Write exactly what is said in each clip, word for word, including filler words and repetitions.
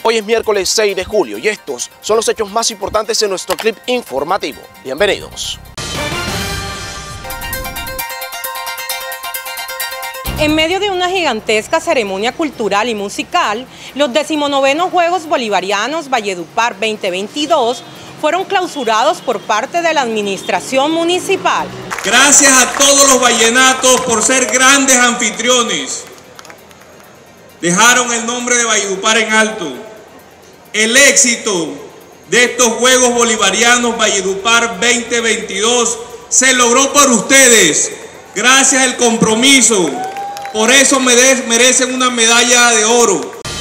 Hoy es miércoles seis de julio y estos son los hechos más importantes en nuestro clip informativo. Bienvenidos. En medio de una gigantesca ceremonia cultural y musical, los decimonovenos Juegos Bolivarianos Valledupar veinte veintidós fueron clausurados por parte de la administración municipal. Gracias a todos los vallenatos por ser grandes anfitriones. Dejaron el nombre de Valledupar en alto. El éxito de estos Juegos Bolivarianos Valledupar veinte veintidós se logró por ustedes, gracias al compromiso. Por eso merecen una medalla de oro.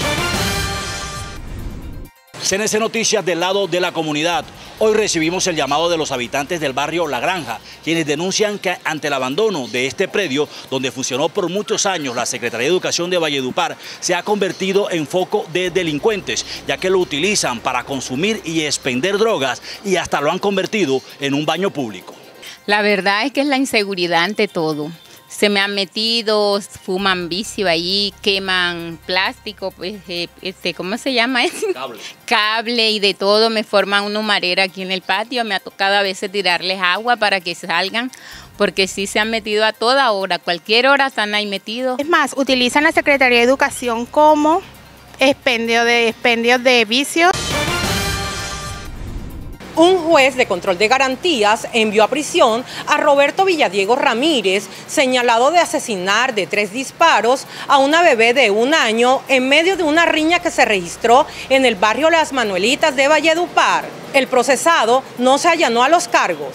C N C Noticias del lado de la comunidad. Hoy recibimos el llamado de los habitantes del barrio La Granja, quienes denuncian que ante el abandono de este predio, donde funcionó por muchos años la Secretaría de Educación de Valledupar, se ha convertido en foco de delincuentes, ya que lo utilizan para consumir y expender drogas y hasta lo han convertido en un baño público. La verdad es que es la inseguridad ante todo. Se me han metido, fuman vicio ahí, queman plástico, pues, eh, este, ¿cómo se llama eso? Cable. Cable y de todo, me forman una humarera aquí en el patio, me ha tocado a veces tirarles agua para que salgan, porque sí se han metido a toda hora, cualquier hora están ahí metidos. Es más, utilizan la Secretaría de Educación como expendio de, expendio de vicios. Un juez de control de garantías envió a prisión a Roberto Villadiego Ramírez, señalado de asesinar de tres disparos a una bebé de un año en medio de una riña que se registró en el barrio Las Manuelitas de Valledupar. El procesado no se allanó a los cargos.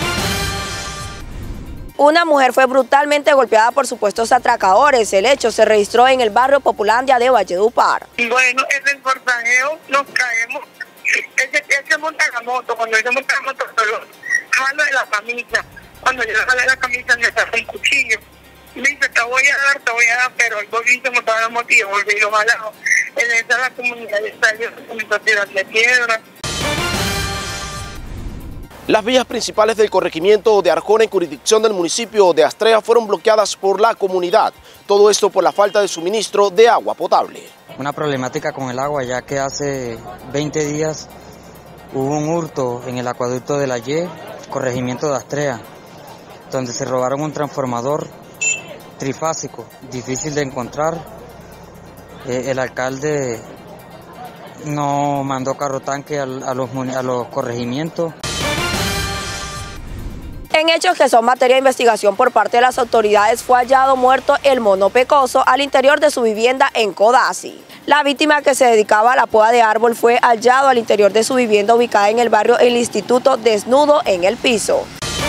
Una mujer fue brutalmente golpeada por supuestos atracadores. El hecho se registró en el barrio Populandia de Valledupar. Bueno, en el forcejeo nos caemos. Él se, él se monta en la moto, cuando él se monta en la moto, solo jalo de la camisa. Cuando yo le jalo de la camisa, me saca un cuchillo. Y me dice, te voy a dar, te voy a dar, pero el volví se montaba en la moto y yo volví y lo jalaba. En esa la comunidad de salió, comenzó a tirarle piedras. Las vías principales del corregimiento de Arjona en jurisdicción del municipio de Astrea fueron bloqueadas por la comunidad. Todo esto por la falta de suministro de agua potable. Una problemática con el agua, ya que hace veinte días hubo un hurto en el acueducto de la Y, corregimiento de Astrea, donde se robaron un transformador trifásico, difícil de encontrar. Eh, el alcalde no mandó carro tanque a, a, los, a los corregimientos. En hechos que son materia de investigación por parte de las autoridades, fue hallado muerto el mono pecoso al interior de su vivienda en Codazzi. La víctima, que se dedicaba a la poda de árbol, fue hallado al interior de su vivienda ubicada en el barrio El Instituto, desnudo en el piso.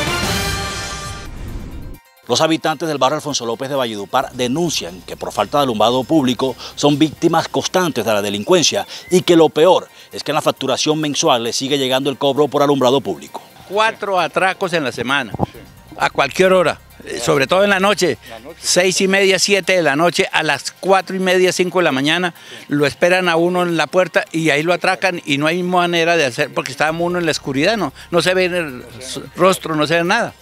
Los habitantes del barrio Alfonso López de Valledupar denuncian que por falta de alumbrado público son víctimas constantes de la delincuencia y que lo peor es que en la facturación mensual les sigue llegando el cobro por alumbrado público. Cuatro atracos en la semana, a cualquier hora, sobre todo en la noche, seis y media, siete de la noche, a las cuatro y media, cinco de la mañana, lo esperan a uno en la puerta y ahí lo atracan y no hay manera de hacer, porque está uno en la oscuridad, no, no se ve el rostro, no se ve nada.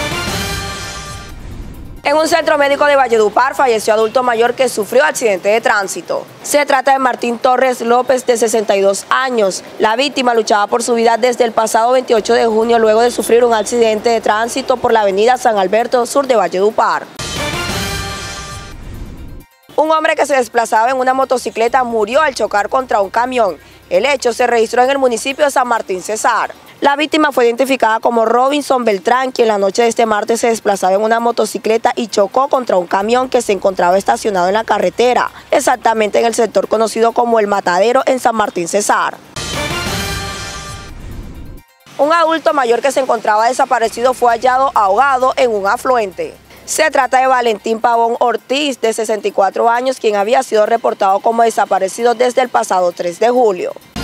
En un centro médico de Valledupar falleció adulto mayor que sufrió accidente de tránsito. Se trata de Martín Torres López, de sesenta y dos años. La víctima luchaba por su vida desde el pasado veintiocho de junio luego de sufrir un accidente de tránsito por la avenida San Alberto, sur de Valledupar. Un hombre que se desplazaba en una motocicleta murió al chocar contra un camión. El hecho se registró en el municipio de San Martín Cesar. La víctima fue identificada como Robinson Beltrán, quien la noche de este martes se desplazaba en una motocicleta y chocó contra un camión que se encontraba estacionado en la carretera, exactamente en el sector conocido como El Matadero en San Martín Cesar. Un adulto mayor que se encontraba desaparecido fue hallado ahogado en un afluente. Se trata de Valentín Pavón Ortiz, de sesenta y cuatro años, quien había sido reportado como desaparecido desde el pasado tres de julio.